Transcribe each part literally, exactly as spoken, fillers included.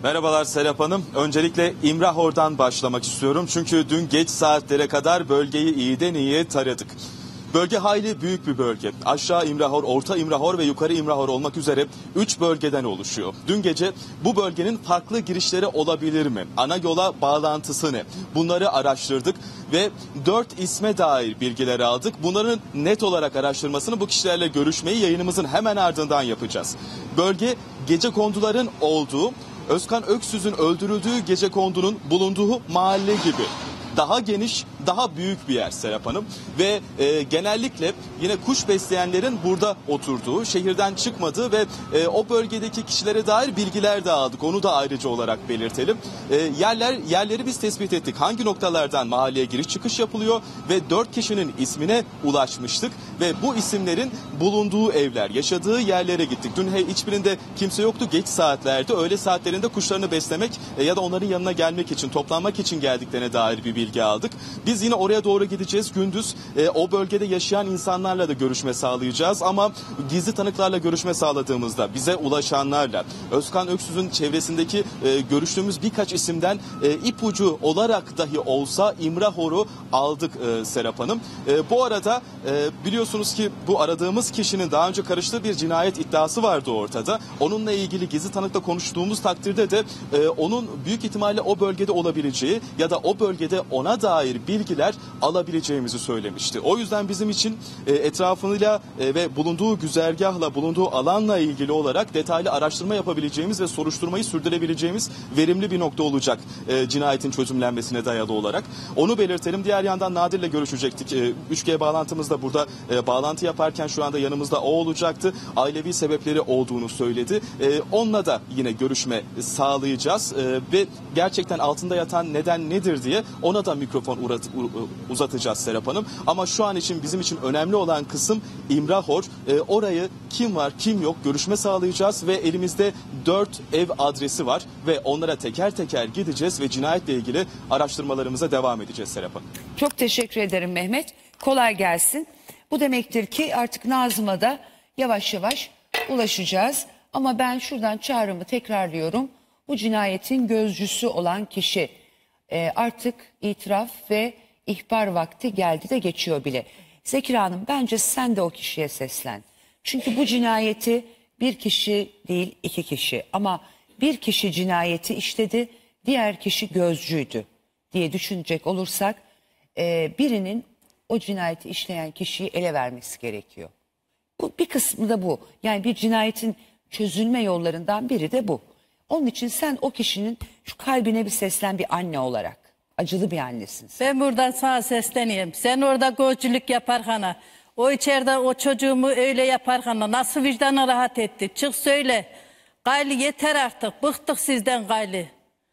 Merhabalar Serap Hanım. Öncelikle İmrahor'dan başlamak istiyorum. Çünkü dün geç saatlere kadar bölgeyi iyiden iyiye taradık. Bölge hayli büyük bir bölge. Aşağı İmrahor, Orta İmrahor ve Yukarı İmrahor olmak üzere üç bölgeden oluşuyor. Dün gece bu bölgenin farklı girişleri olabilir mi? Ana yola bağlantısı ne? Bunları araştırdık ve dört isme dair bilgiler aldık. Bunların net olarak araştırmasını, bu kişilerle görüşmeyi yayınımızın hemen ardından yapacağız. Bölge gecekonduların olduğu, Özkan Öksüz'ün öldürüldüğü gecekondunun bulunduğu mahalle gibi. Daha geniş, daha büyük bir yer Serap Hanım ve e, genellikle yine kuş besleyenlerin burada oturduğu, şehirden çıkmadığı ve e, o bölgedeki kişilere dair bilgiler de aldık. Onu da ayrıca olarak belirtelim. E, yerler yerleri biz tespit ettik. Hangi noktalardan mahalleye giriş çıkış yapılıyor ve dört kişinin ismine ulaşmıştık ve bu isimlerin bulunduğu evler, yaşadığı yerlere gittik. Dün he, hiçbirinde kimse yoktu. Geç saatlerde, öğle saatlerinde kuşlarını beslemek e, ya da onların yanına gelmek için, toplanmak için geldiklerine dair bir bilgi aldık. Biz yine oraya doğru gideceğiz. Gündüz e, o bölgede yaşayan insanlarla da görüşme sağlayacağız ama gizli tanıklarla görüşme sağladığımızda bize ulaşanlarla, Özkan Öksüz'ün çevresindeki e, görüştüğümüz birkaç isimden e, ipucu olarak dahi olsa İmrahor'u aldık e, Serap Hanım. E, bu arada e, biliyorsunuz ki bu aradığımız kişinin daha önce karıştığı bir cinayet iddiası vardı ortada. Onunla ilgili gizli tanıkla konuştuğumuz takdirde de e, onun büyük ihtimalle o bölgede olabileceği ya da o bölgede ona dair bilgiler alabileceğimizi söylemişti. O yüzden bizim için e, etrafıyla e, ve bulunduğu güzergahla, bulunduğu alanla ilgili olarak detaylı araştırma yapabileceğimiz ve soruşturmayı sürdürebileceğimiz verimli bir nokta olacak e, cinayetin çözümlenmesine dayalı olarak. Onu belirtelim. Diğer yandan Nadir'le görüşecektik. E, üç G bağlantımızda burada e, bağlantı yaparken şu anda yanımızda o olacaktı. Ailevi sebepleri olduğunu söyledi. E, onunla da yine görüşme sağlayacağız e, ve gerçekten altında yatan neden nedir diye ona da mikrofon uğrat, uzatacağız Serap Hanım. Ama şu an için bizim için önemli olan kısım İmrahor. E, orayı kim var kim yok görüşme sağlayacağız ve elimizde dört ev adresi var ve onlara teker teker gideceğiz ve cinayetle ilgili araştırmalarımıza devam edeceğiz Serap Hanım. Çok teşekkür ederim Mehmet. Kolay gelsin. Bu demektir ki artık Nazım'a da yavaş yavaş ulaşacağız. Ama ben şuradan çağrımı tekrarlıyorum. Bu cinayetin gözcüsü olan kişi e, artık itiraf ve ihbar vakti geldi de geçiyor bile. Zekira Hanım, bence sen de o kişiye seslen. Çünkü bu cinayeti bir kişi değil iki kişi ama bir kişi cinayeti işledi, diğer kişi gözcüydü diye düşünecek olursak e, birinin o cinayeti işleyen kişiyi ele vermesi gerekiyor. Bu bir kısmı da bu. Yani bir cinayetin çözülme yollarından biri de bu. Onun için sen o kişinin şu kalbine bir seslen, bir anne olarak. Acılı bir annesin sen. Ben buradan sana sesleneyim. Sen orada gözcülük yaparken, o içeride o çocuğumu öyle yaparken nasıl vicdanı rahat etti? Çık söyle. Gaylı yeter artık. Bıktık sizden gaylı.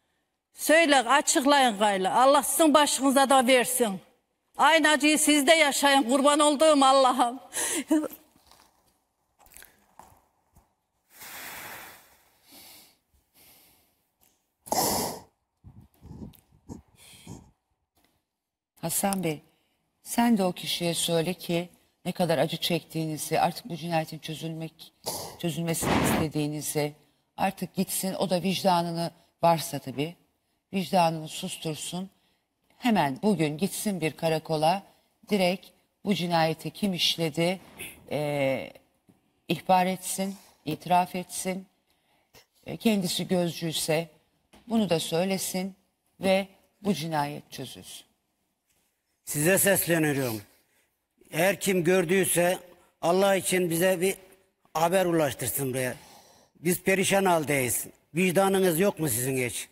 Söyle, açıklayın gaylı. Allah sizin başınıza da versin. Aynı acıyı siz de yaşayın. Kurban olduğum Allah'ım. Hasan Bey, sen de o kişiye söyle ki ne kadar acı çektiğinizi, artık bu cinayetin çözülmek, çözülmesini istediğinizi, artık gitsin, o da vicdanını varsa tabii, vicdanını sustursun. Hemen bugün gitsin bir karakola, direkt bu cinayeti kim işledi e, ihbar etsin, itiraf etsin. E, kendisi gözcüyse bunu da söylesin ve bu cinayet çözülsün. Size sesleniyorum. Eğer kim gördüyse Allah için bize bir haber ulaştırsın buraya. Biz perişan haldeyiz. Vicdanınız yok mu sizin hiç?